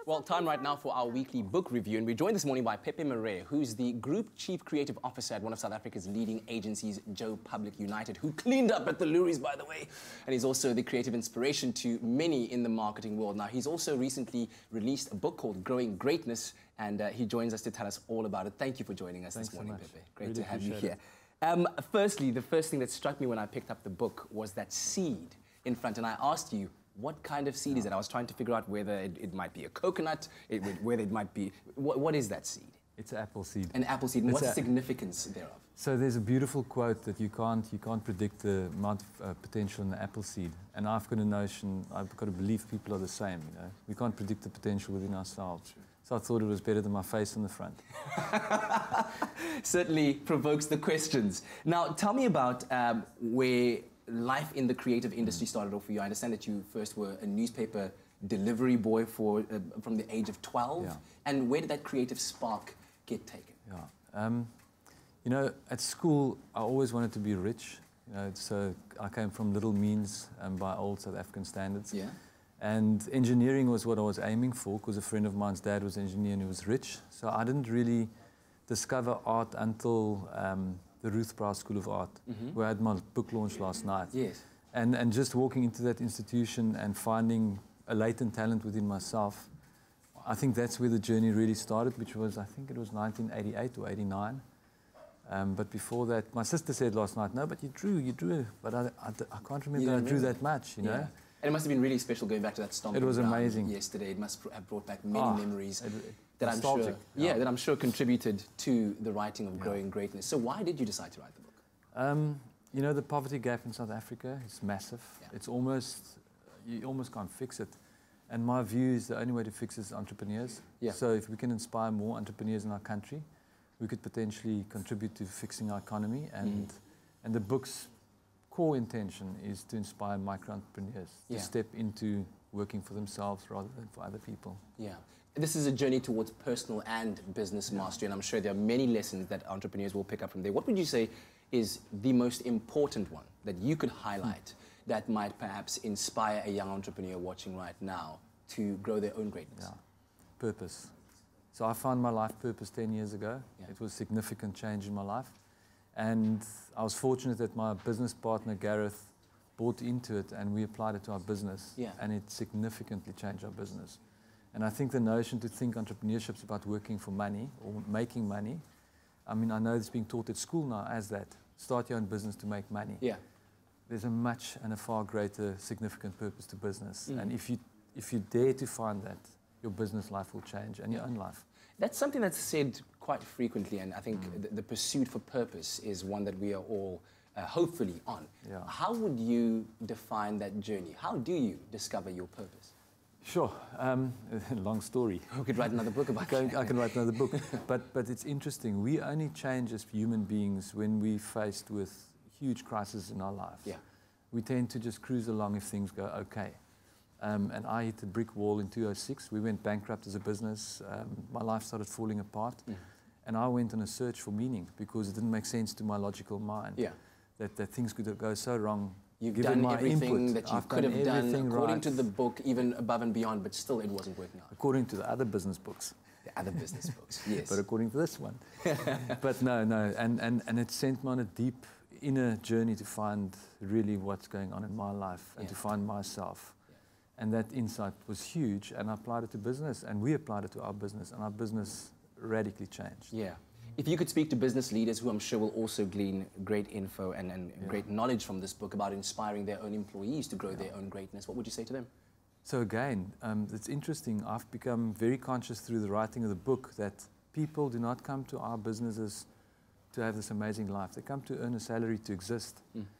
Well, time right now for our weekly book review, and we're joined this morning by Pepe Murray, who's the Group Chief Creative Officer at one of South Africa's leading agencies, Joe Public United, who cleaned up at the Loeries, by the way, and he's also the creative inspiration to many in the marketing world. Now, he's also recently released a book called Growing Greatness, and he joins us to tell us all about it. Thank you for joining us this morning, Pepe. Great to have you here. Firstly, the first thing that struck me when I picked up the book was that seed in front, and I asked you, what kind of seed is it? I was trying to figure out whether it might be a coconut, whether it might be... What is that seed? It's an apple seed. An apple seed. And what's the significance thereof? So there's a beautiful quote that you can't predict the amount of potential in the apple seed. And I've got a notion, I've got a belief people are the same, you know. We can't predict the potential within ourselves. So I thought it was better than my face on the front. Certainly provokes the questions. Now, tell me about where life in the creative industry started off for you. I understand that you first were a newspaper delivery boy from the age of 12. Yeah. And where did that creative spark get taken? Yeah. You know, at school, I always wanted to be rich. You know, so I came from little means by old South African standards. Yeah. And engineering was what I was aiming for, because a friend of mine's dad was an engineer and he was rich. So I didn't really discover art until the Ruth Prowse School of Art, where I had my book launch last night. Yes. And just walking into that institution and finding a latent talent within myself, I think that's where the journey really started, which was, I think it was 1988 or 89. But before that, my sister said last night, no, but you drew, but I can't remember I drew that much, you know. Yeah. And it must have been really special going back to that stomping ground. It was amazing. Yesterday. It must have brought back many memories that nostalgic. I'm sure contributed to the writing of Growing Greatness. So why did you decide to write the book? You know, the poverty gap in South Africa is massive. Yeah. It's almost, you almost can't fix it. And my view is the only way to fix it is entrepreneurs. Yeah. So if we can inspire more entrepreneurs in our country, we could potentially contribute to fixing our economy. And the book's core intention is to inspire micro-entrepreneurs to step into working for themselves rather than for other people. Yeah. This is a journey towards personal and business mastery, and I'm sure there are many lessons that entrepreneurs will pick up from there. What would you say is the most important one that you could highlight that might perhaps inspire a young entrepreneur watching right now to grow their own greatness? Yeah. Purpose. So I found my life purpose 10 years ago. Yeah. It was a significant change in my life. And I was fortunate that my business partner, Gareth, bought into it and we applied it to our business. Yeah. And it significantly changed our business. And I think the notion to think entrepreneurship is about working for money or making money. I mean, I know it's being taught at school now as that. Start your own business to make money. Yeah. There's a much and a far greater significant purpose to business. And if you dare to find that, your business life will change and your own life. That's something that's said quite frequently, and I think the pursuit for purpose is one that we are all hopefully on. Yeah. How would you define that journey? How do you discover your purpose? Sure. Long story. We could write another book about it. I can write another book. But it's interesting. We only change as human beings when we're faced with huge crises in our lives. Yeah. We tend to just cruise along if things go okay. And I hit a brick wall in 2006. We went bankrupt as a business. My life started falling apart. And I went on a search for meaning because it didn't make sense to my logical mind that things could go so wrong. You've done everything that you could have done according to the book, even above and beyond, but still it wasn't working out. According to the other business books. The other business books, yes. But according to this one. But no. And it sent me on a deep inner journey to find really what's going on in my life and to find myself. And that insight was huge, and I applied it to business, and we applied it to our business, and our business radically changed. Yeah. If you could speak to business leaders who I'm sure will also glean great info and great knowledge from this book about inspiring their own employees to grow their own greatness, what would you say to them? So again, it's interesting. I've become very conscious through the writing of the book that people do not come to our businesses to have this amazing life. They come to earn a salary to exist.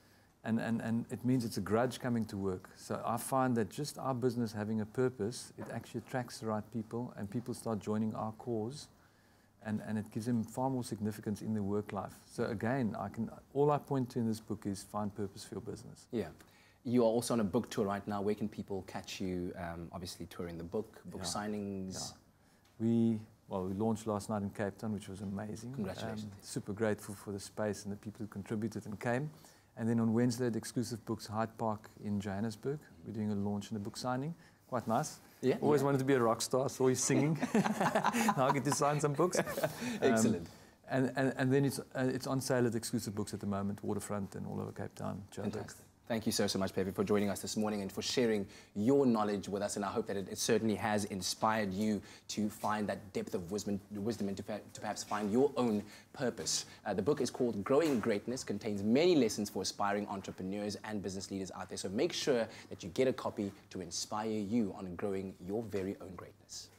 And it means it's a grudge coming to work. So I find that just our business having a purpose, it actually attracts the right people, and people start joining our cause, and it gives them far more significance in their work life. So again, all I point to in this book is find purpose for your business. Yeah. You are also on a book tour right now. Where can people catch you? Obviously touring the book signings. Yeah. We launched last night in Cape Town, which was amazing. Congratulations. Super grateful for the space and the people who contributed and came. And then on Wednesday at Exclusive Books Hyde Park in Johannesburg, we're doing a launch and a book signing. quite nice. Yeah, Always wanted to be a rock star, saw you singing. Now I get to sign some books. Excellent. And then it's on sale at Exclusive Books at the moment, Waterfront and all over Cape Town. Fantastic. Thank you so much, Pepe, for joining us this morning and for sharing your knowledge with us. And I hope that it certainly has inspired you to find that depth of wisdom and to perhaps find your own purpose. The book is called Growing Greatness, contains many lessons for aspiring entrepreneurs and business leaders out there. So make sure that you get a copy to inspire you on growing your very own greatness.